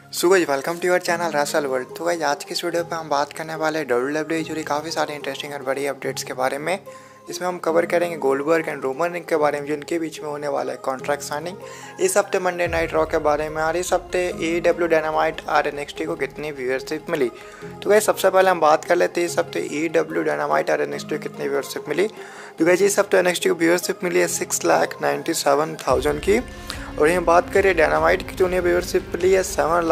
So guys welcome to your channel wrestle world. तो guys आज की इस वीडियो पे हम बात करने वाले हैं WWE जुड़ी काफ़ी सारे इंटरेस्टिंग और बड़ी अपडेट्स के बारे में। इसमें हम कवर करेंगे गोल्डबर्ग एंड रोमन रिंग के बारे में, जिनके बीच में होने वाला है कॉन्ट्रैक्ट साइनिंग। इस हफ्ते मंडे नाइट रॉ के बारे में, और इस हफ्ते AEW डायनामाइट और NXT को कितनी व्यूअरशिप मिली। तो गाइस सबसे पहले हम बात कर लेते हैं इस हफ्ते AEW डायनामाइट और NXT को कितनी व्यूअरशिप मिली। तो गाइस इस हफ्ते NXT को व्यूअरशिप मिली है 6,97,000 की, और यहाँ बात करें डायनामाइट की तो उन्हें व्यूअरशिप मिली है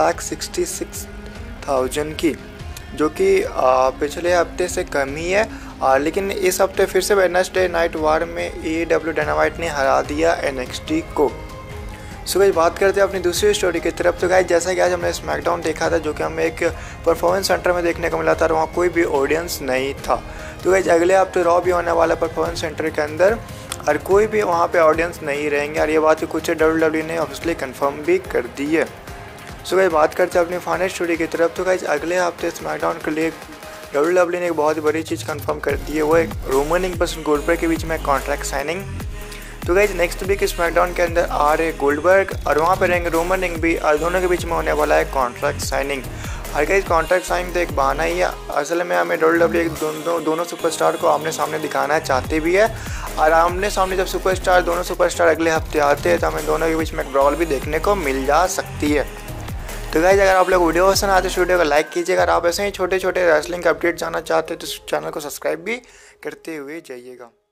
7,66,000 की, जो कि पिछले हफ्ते से कम ही है। लेकिन इस हफ्ते फिर से वेडनेसडे नाइट वार में AEW डायनामाइट ने हरा दिया NXT को। सो गाइस बात करते हैं अपनी दूसरी स्टोरी की तरफ। तो गाइस जैसा कि आज हमने स्मैकडाउन देखा था, जो कि हमें एक परफॉर्मेंस सेंटर में देखने को मिला था, और वहाँ कोई भी ऑडियंस नहीं था। तो गाइस अगले हफ्ते रॉ भी होने वाला परफॉर्मेंस सेंटर के अंदर, और कोई भी वहाँ पे ऑडियंस नहीं रहेंगे, और ये बात कुछ WWE ने ऑब्वियसली कंफर्म भी कर दी है। सो गाइस बात करते हैं अपनी फाइनल स्टोरी की तरफ। तो गाइस अगले हफ्ते स्मैकडाउन के लिए WWE ने एक बहुत बड़ी चीज़ कंफर्म कर दी है, वो एक रोमन रिंग वर्सेस गोल्डबर्ग के बीच में कॉन्ट्रैक्ट साइनिंग। तो गाइस नेक्स्ट वीक स्मैकडाउन के अंदर आ रहे गोल्डबर्ग, और वहाँ पर रहेंगे रोमन रिंग भी, और दोनों के बीच में होने वाला है कॉन्ट्रैक्ट साइनिंग। और गाइस कॉन्ट्रैक्ट साइनिंग तो एक बहाना ही है, असल में हमें WWE दोनों सुपरस्टार को आमने सामने दिखाना चाहते भी है, और आमने सामने जब दोनों सुपरस्टार अगले हफ्ते आते हैं तो हमें दोनों के बीच में एक ब्रॉल भी देखने को मिल जा सकती है। तो गाइस अगर आप लोग वीडियो पसंद आते तो वीडियो को लाइक कीजिएगा, अगर आप ऐसे ही छोटे छोटे रेसलिंग अपडेट जानना चाहते हैं तो चैनल को सब्सक्राइब भी करते हुए जाइएगा।